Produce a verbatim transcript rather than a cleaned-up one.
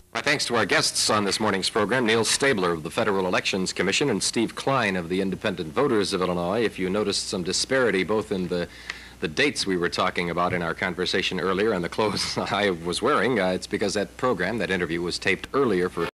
My thanks to our guests on this morning's program, Neil Staebler of the Federal Elections Commission and Steve Klein of the Independent Voters of Illinois. If you noticed some disparity both in the the dates we were talking about in our conversation earlier and the clothes I was wearing, uh, it's because that program, that interview, was taped earlier for